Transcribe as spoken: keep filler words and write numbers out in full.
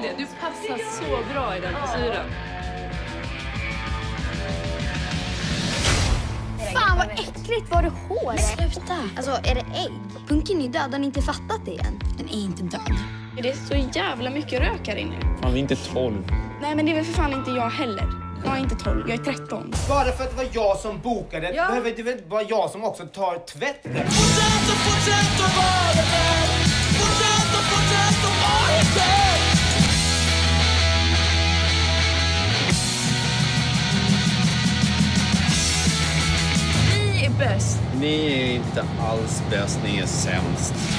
verkligen. Du passar så bra i den frisyren. Fan vad äckligt, var du hår? Sluta. Alltså är det ägg? Punken är död, har ni inte fattat det än? Den är inte död. Det är så jävla mycket rök här inne. Fan, vi är inte tolv. Nej, men det är väl för fan inte jag heller. Jag är inte tolv, jag är tretton. Bara för att det var jag som bokade, ja. Behöver det väl vara jag som också tar tvätten. Ni är bäst. Ni är inte alls bäst, ni är sämst.